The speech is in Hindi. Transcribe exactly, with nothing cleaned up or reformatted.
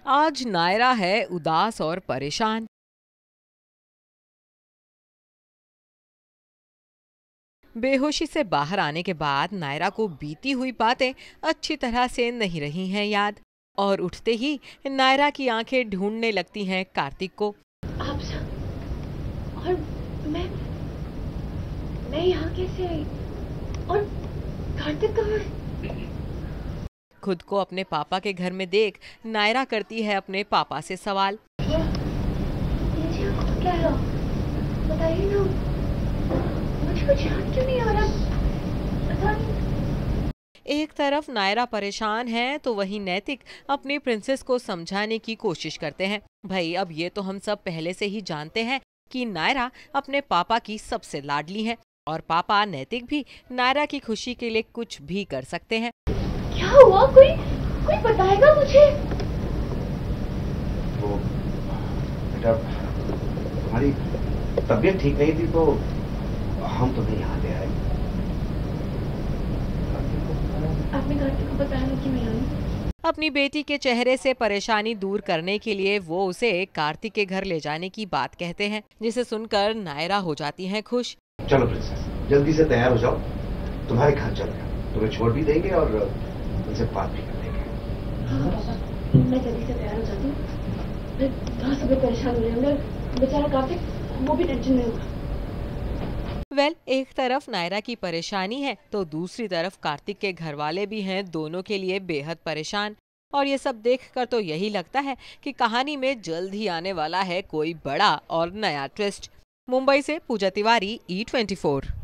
आज नायरा है उदास और परेशान। बेहोशी से बाहर आने के बाद नायरा को बीती हुई बातें अच्छी तरह से नहीं रही हैं याद, और उठते ही नायरा की आंखें ढूंढने लगती हैं कार्तिक को। आप सब और मैं मैं यहाँ कैसे आई? और कार्तिक कहाँ है? खुद को अपने पापा के घर में देख नायरा करती है अपने पापा से सवाल। ये जी आपको क्या है? बताइए ना, मुझे कुछ याद क्यों नहीं आ रहा? पता नहीं। एक तरफ नायरा परेशान है तो वहीं नैतिक अपनी प्रिंसेस को समझाने की कोशिश करते हैं। भाई अब ये तो हम सब पहले से ही जानते हैं कि नायरा अपने पापा की सबसे लाडली है, और पापा नैतिक भी नायरा की खुशी के लिए कुछ भी कर सकते हैं। क्या हुआ? कोई कोई बताएगा मुझे? तो बेटा, तुम्हारी तबीयत ठीक नहीं थी तो हम तुम्हें यहाँ ले आए। आपने कार्तिक को बताया कि मैं आई? अपनी बेटी के चेहरे से परेशानी दूर करने के लिए वो उसे कार्तिक के घर ले जाने की बात कहते हैं, जिसे सुनकर नायरा हो जाती हैं खुश। चलो प्रिंसेस, जल्दी से तैयार हो जाओ, तुम्हारे घर चल रहे, तुम्हें छोड़ भी देंगे और उनसे बात भी कर देंगे। हाँ पापा, मैं जल्दी से तैयार हो जाती हूँ। फिर कहाँ सब परेशान हो रहे होंगे, बेचारा कार्तिक, वो भी टेंशन में होगा। वेल well, एक तरफ नायरा की परेशानी है तो दूसरी तरफ कार्तिक के घर वाले भी हैं दोनों के लिए बेहद परेशान। और ये सब देखकर तो यही लगता है कि कहानी में जल्द ही आने वाला है कोई बड़ा और नया ट्विस्ट। मुंबई से Pooja Tiwari, E twenty four.